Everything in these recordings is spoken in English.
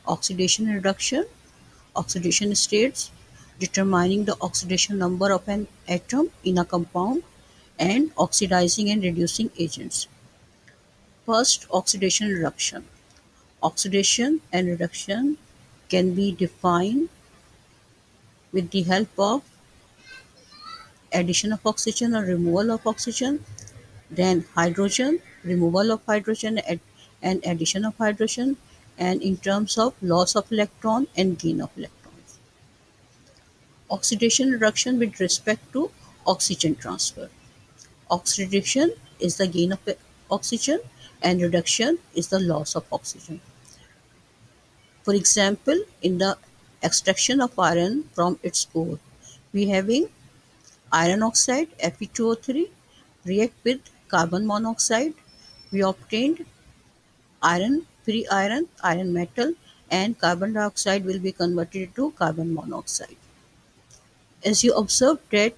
Oxidation and reduction. Oxidation states determining the oxidation number of an atom in a compound, and oxidizing and reducing agents. First, oxidation and reduction. Oxidation and reduction can be defined with the help of addition of oxygen or removal of oxygen, then hydrogen, removal of hydrogen and addition of hydrogen, and in terms of loss of electron and gain of electrons. Oxidation reduction with respect to oxygen transfer. Oxidation is the gain of oxygen and reduction is the loss of oxygen. For example, in the extraction of iron from its ore, we having iron oxide Fe2O3 react with carbon monoxide. We obtained iron, free iron, iron metal, and carbon dioxide will be converted to carbon monoxide. As you observe that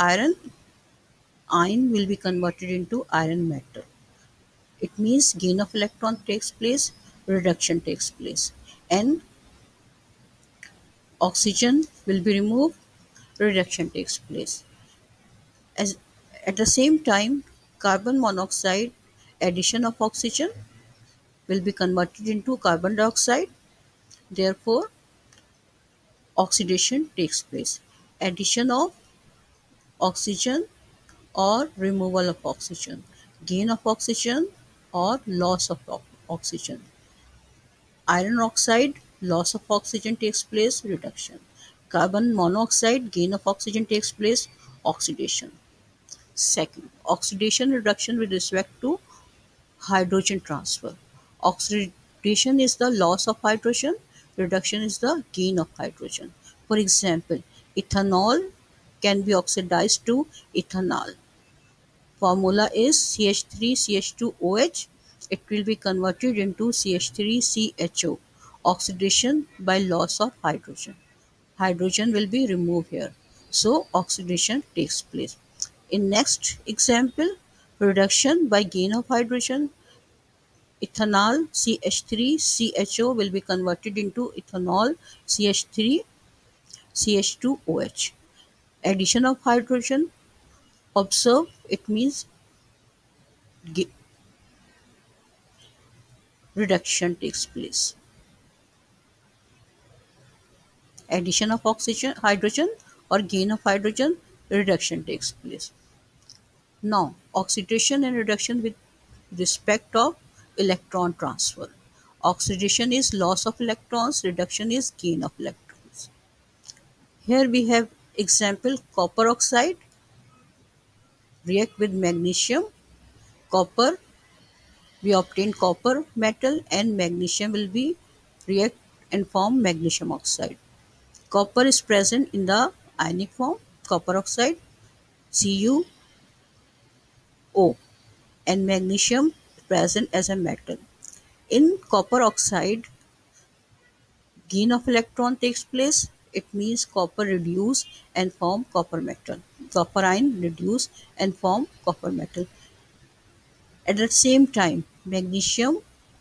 iron will be converted into iron metal. It means gain of electron takes place, reduction takes place, and oxygen will be removed, reduction takes place. As at the same time, carbon monoxide addition of oxygen will be converted into carbon dioxide. Therefore, oxidation takes place. Addition of oxygen or removal of oxygen. Gain of oxygen or loss of oxygen. Iron oxide, loss of oxygen takes place, reduction. Carbon monoxide, gain of oxygen takes place, oxidation. Second, oxidation reduction with respect to hydrogen transfer. Oxidation is the loss of hydrogen, reduction is the gain of hydrogen. For example, ethanol can be oxidized to ethanol. Formula is CH3CH2OH. It will be converted into CH3CHO. Oxidation by loss of hydrogen. Hydrogen will be removed here. So oxidation takes place. In next example, reduction by gain of hydrogen. Ethanol CH3CHO will be converted into ethanol CH3CH2OH. Addition of hydrogen. Observe, it means reduction takes place. Addition of hydrogen or gain of hydrogen, reduction takes place. Now, oxidation and reduction with respect of electron transfer. Oxidation is loss of electrons, reduction is gain of electrons. Here we have example copper oxide react with magnesium. Copper, we obtain copper metal and magnesium will be react and form magnesium oxide. Copper is present in the ionic form, copper oxide, CuO, and magnesium present as a metal. In copper oxide, gain of electron takes place. It means copper reduce and form copper metal. Copper ion reduce and form copper metal. At the same time, magnesium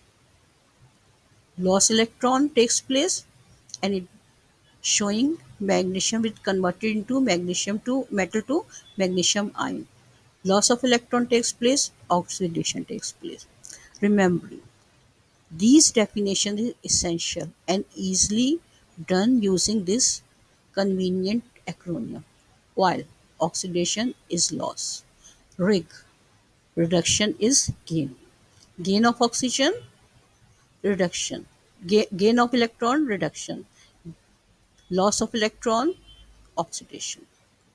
loss electron takes place and it showing magnesium is converted into magnesium to metal to magnesium ion. Loss of electron takes place, oxidation takes place. Remember, these definitions is essential and easily done using this convenient acronym. While oxidation is loss, RIG, reduction is gain. Gain of oxygen, reduction. Gain of electron, reduction. Loss of electron, oxidation.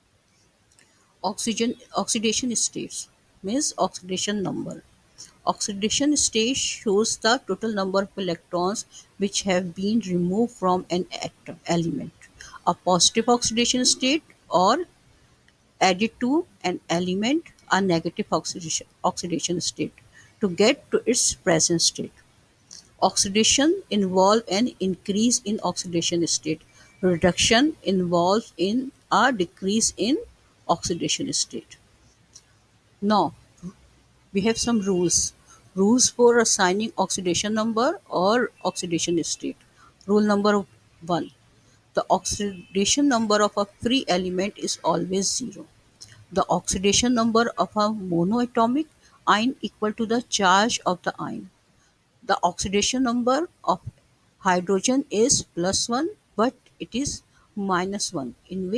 Oxidation states means oxidation number. Oxidation state shows the total number of electrons which have been removed from an element. A positive oxidation state or added to an element a negative oxidation state to get to its present state. Oxidation involves an increase in oxidation state. Reduction involves in a decrease in oxidation state. Now, we have some rules. Rules for assigning oxidation number or oxidation state. Rule number 1. The oxidation number of a free element is always 0. The oxidation number of a monoatomic ion equal to the charge of the ion. The oxidation number of hydrogen is plus 1, but it is minus 1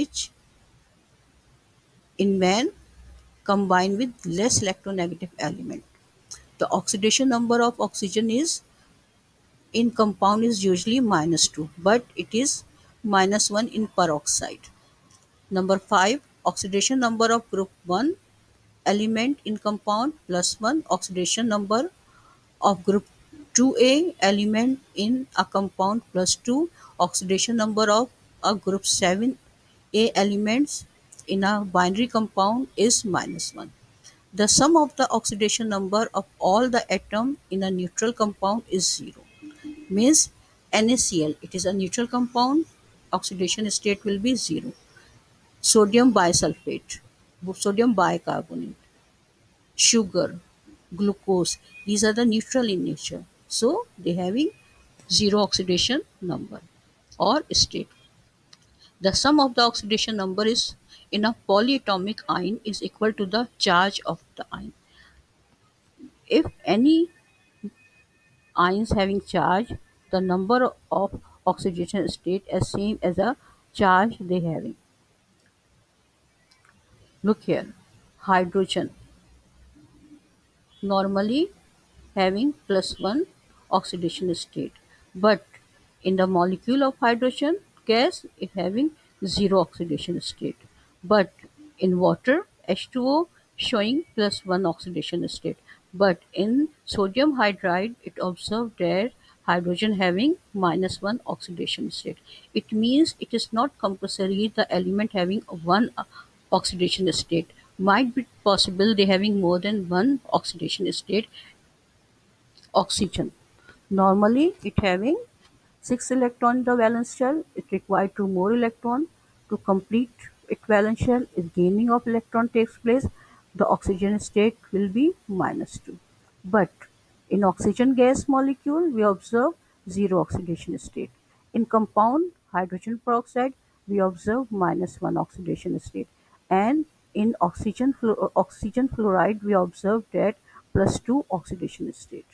in when combined with less electronegative element. The oxidation number of oxygen is in compound is usually minus 2, but it is minus 1 in peroxide. Number 5. Oxidation number of group 1 element in compound plus 1. Oxidation number of group 2A element in a compound plus 2. Oxidation number of a group 7A elements in a binary compound is minus 1. The sum of the oxidation number of all the atom in a neutral compound is 0. Means NaCl, it is a neutral compound, oxidation state will be 0. Sodium bisulfate, sodium bicarbonate, sugar, glucose, these are the neutral in nature. So they having 0 oxidation number or state. The sum of the oxidation number is in a polyatomic ion is equal to the charge of the ion. If any ions having charge, the number of oxidation state is same as a charge they having. Look here, hydrogen normally having plus 1 oxidation state, but in the molecule of hydrogen gas it having 0 oxidation state, but in water H2O showing plus 1 oxidation state, but in sodium hydride it observed that hydrogen having minus 1 oxidation state. It means it is not compulsory the element having one oxidation state. Might be possible they having more than one oxidation state. Oxygen normally it having 6 electron in the valence shell, it requires 2 more electron to complete its valence shell. If gaining of electron takes place, the oxygen state will be minus 2. But in oxygen gas molecule, we observe 0 oxidation state. In compound hydrogen peroxide, we observe minus 1 oxidation state. And in oxygen fluoride, we observe that plus 2 oxidation state.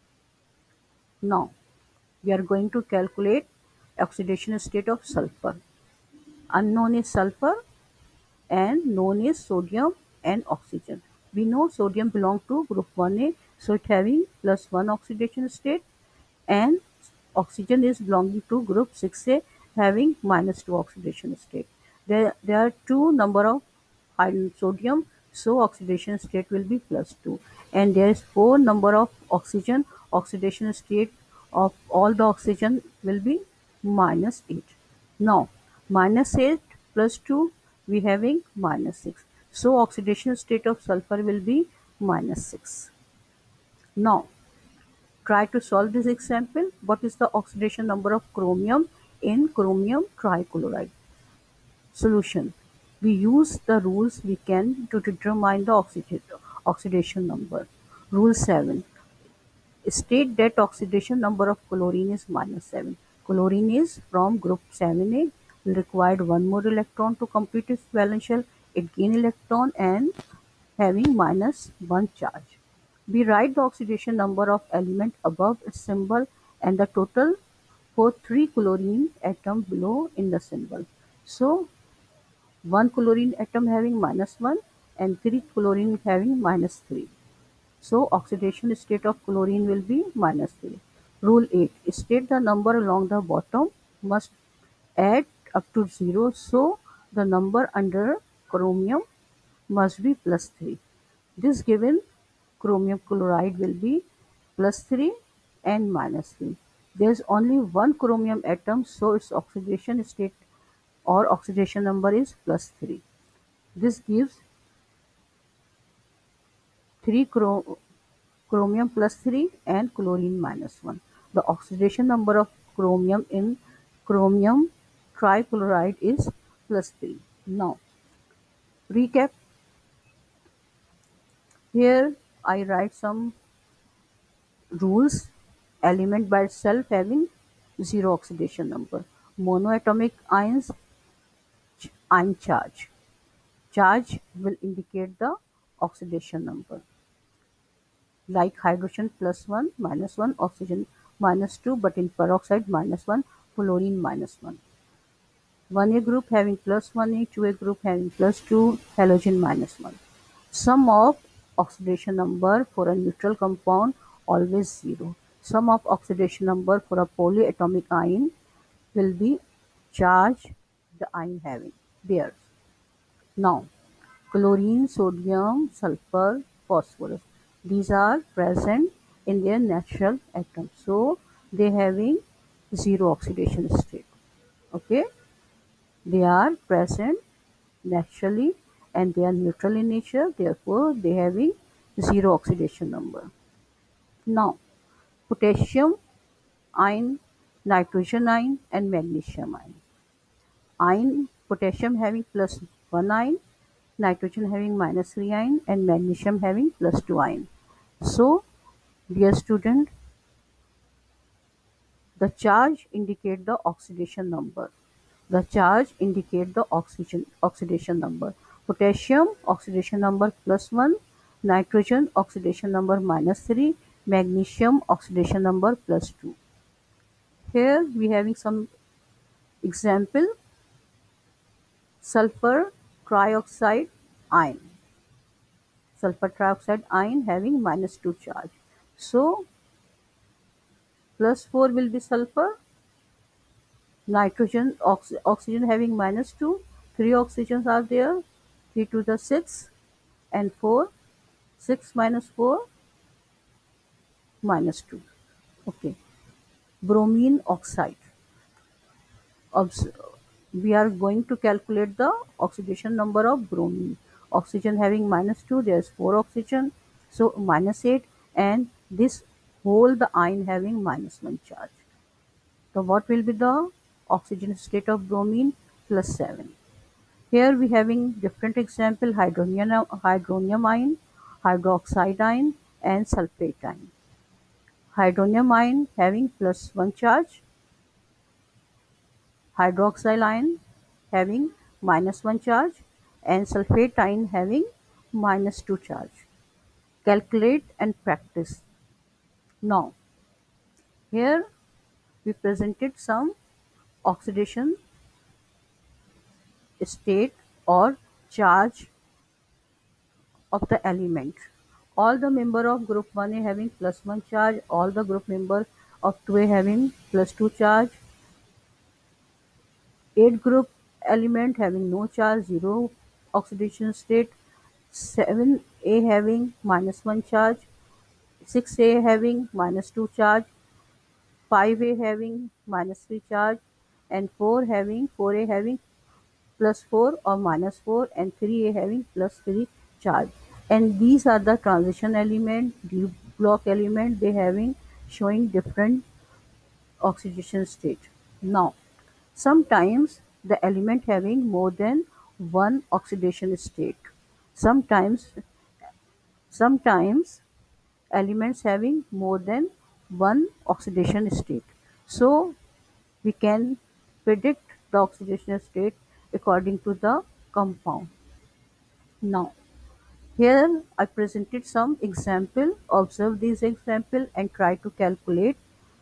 Now, we are going to calculate oxidation state of sulfur. Unknown is sulfur and known is sodium and oxygen. We know sodium belongs to group 1A, so it having plus 1 oxidation state, and oxygen is belonging to group 6A having minus 2 oxidation state. There are two number of sodium, so oxidation state will be plus 2, and there is 4 number of oxidation state of all the oxygen will be minus 8. Now minus 8 plus 2 we having minus 6, so oxidation state of sulfur will be minus 6. Now try to solve this example. What is the oxidation number of chromium in chromium trichloride? Solution. We use the rules we can to determine the oxidation number. Rule 7. State that oxidation number of chlorine is minus 7. Chlorine is from group 7A, required one more electron to complete its valence shell. It gain electron and having minus 1 charge. We write the oxidation number of element above its symbol and the total for 3 chlorine atom below in the symbol. So 1 chlorine atom having minus 1 and 3 chlorine having minus 3. So oxidation state of chlorine will be minus 3. Rule 8. State the number along the bottom must add up to 0. So the number under chromium must be plus 3. This given chromium chloride will be plus 3 and minus 3. There is only one chromium atom, so its oxidation state or oxidation number is plus 3. This gives 3 chromium plus 3 and chlorine minus 1. The oxidation number of chromium in chromium trichloride is plus 3. Now, recap. Here I write some rules. Element by itself having zero oxidation number. Monoatomic ions, ion charge. Charge will indicate the oxidation number, like hydrogen +1, -1, oxygen -2, but in peroxide -1, fluorine -1. 1A group having +1A, 2A group having +2, halogen -1. Sum of oxidation number for a neutral compound always 0. Sum of oxidation number for a polyatomic ion will be charge the ion having bears. Now, chlorine, sodium, sulfur, phosphorus. These are present in their natural atoms. So they having zero oxidation state. Okay, they are present naturally and they are neutral in nature. Therefore, they having zero oxidation number. Now, potassium ion, nitrogen ion, and magnesium ion. Ion potassium having +1 ion, nitrogen having -3 ion, and magnesium having +2 ion. So, dear student, the charge indicate the oxidation number. The charge indicate the oxidation number. Potassium oxidation number +1, nitrogen oxidation number -3, magnesium oxidation number +2. Here we having some example: sulfur trioxide ion. Sulfur trioxide ion having -2 charge. So +4 will be sulfur, nitrogen, oxygen having -2, 3 oxygens are there, 3 to the 6 and 4, 6 minus 4 -2. Okay. Bromine oxide. Obs- we are going to calculate the oxidation number of bromine. Oxygen having -2, there's 4 oxygen, so -8, and this whole the ion having -1 charge. So what will be the oxygen state of bromine? +7. Here we having different example: hydronium ion, hydroxide ion, and sulfate ion. Hydronium ion having +1 charge, hydroxyl ion having -1 charge, and sulfate ion having -2 charge. Calculate and practice. Now, here we presented some oxidation state or charge of the element. All the member of group 1A having +1 charge, all the group member of 2A having +2 charge, 8 group element having no charge, 0 oxidation state, 7A having -1 charge, 6A having -2 charge, 5A having -3 charge, and 4A having +4 or -4, and 3A having +3 charge. And these are the transition element, d block element, they having showing different oxidation state. Now, sometimes the element having more than one oxidation state. Sometimes sometimes elements having more than one oxidation state. So we can predict the oxidation state according to the compound. Now, here I presented some example. Observe these example and try to calculate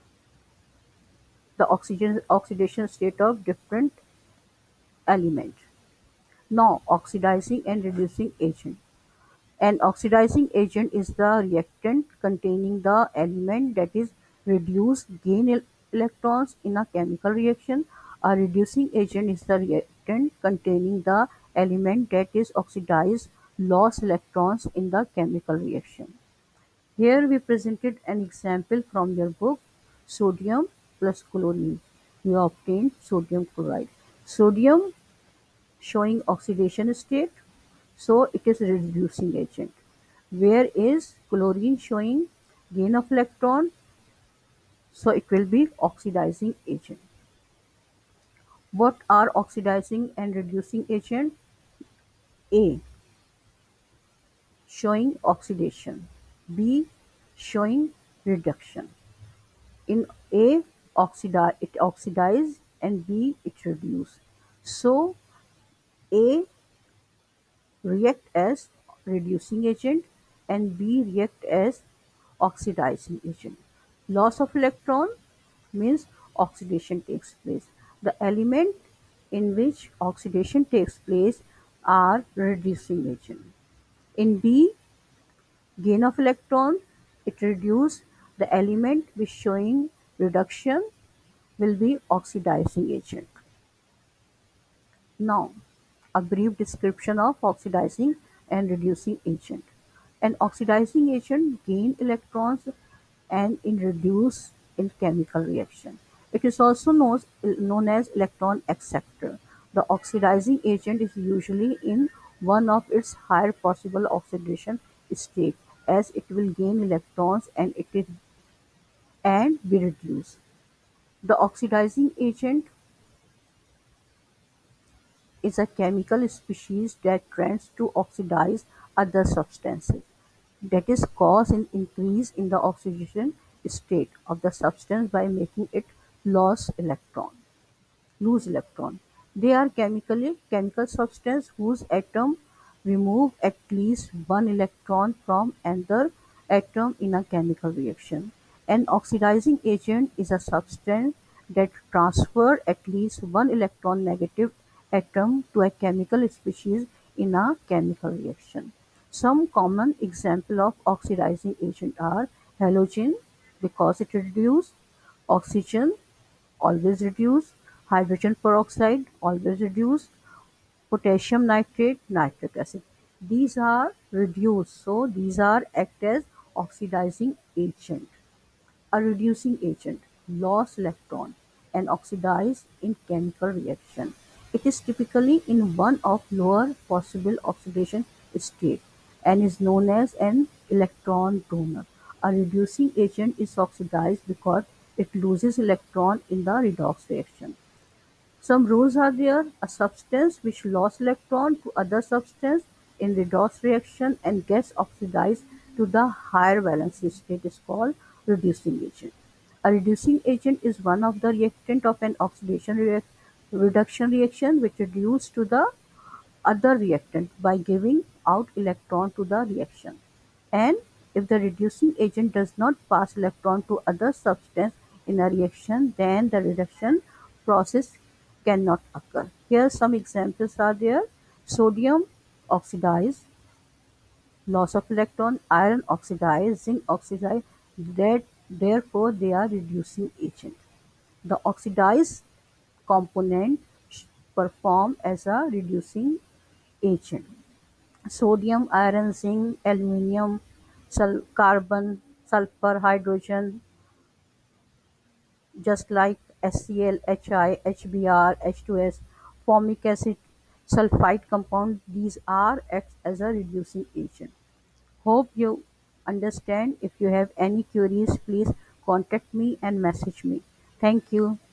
the oxidation state of different element. Now, oxidizing and reducing agent. An oxidizing agent is the reactant containing the element that is reduced gain electrons in a chemical reaction. A reducing agent is the reactant containing the element that is oxidized lost electrons in the chemical reaction. Here we presented an example from your book: sodium plus chlorine. We obtained sodium chloride. Sodium showing oxidation state, so it is a reducing agent. Where is chlorine showing gain of electron, so it will be oxidizing agent. What are oxidizing and reducing agent? A showing oxidation, B showing reduction. In A, it oxidize, and B, it reduce. So A react as reducing agent and B react as oxidizing agent. Loss of electron means oxidation takes place. The element in which oxidation takes place are reducing agent. In B, gain of electron, it reduce the element which showing reduction will be oxidizing agent. Now, a brief description of oxidizing and reducing agent. An oxidizing agent gain electrons and in reduce in chemical reaction. It is also known as electron acceptor. The oxidizing agent is usually in one of its higher possible oxidation state as it will gain electrons and be reduced. The oxidizing agent is a chemical species that tends to oxidize other substances, that is cause an increase in the oxidation state of the substance by making it lose electron. They are chemical substance whose atom remove at least one electron from another atom in a chemical reaction. An oxidizing agent is a substance that transfer at least one electron negative atom to a chemical species in a chemical reaction. Some common example of oxidizing agent are halogen because it reduces, oxygen always reduce, hydrogen peroxide always reduce, potassium nitrate, nitric acid. These are reduced, so these are act as oxidizing agent. A reducing agent loss electron and oxidize in chemical reaction. It is typically in one of lower possible oxidation state and is known as an electron donor. A reducing agent is oxidized because it loses electron in the redox reaction. Some rules are there: a substance which lost electron to other substance in redox reaction and gets oxidized to the higher valence state is called reducing agent. A reducing agent is one of the reactant of an reduction reaction which reduce to the other reactant by giving out electron to the reaction. And if the reducing agent does not pass electron to other substance in a reaction, then the reduction process cannot occur. Here some examples are there: sodium oxidize, loss of electron; iron oxidize, zinc oxidize, that therefore they are reducing agent. The oxidized component perform as a reducing agent. Sodium, iron, zinc, aluminum, carbon, sulfur, hydrogen, just like HCl, HI, HBr, H2S, formic acid, sulfide compound, these are acts as a reducing agent. Hope you understand. If you have any queries, please contact me and message me. Thank you.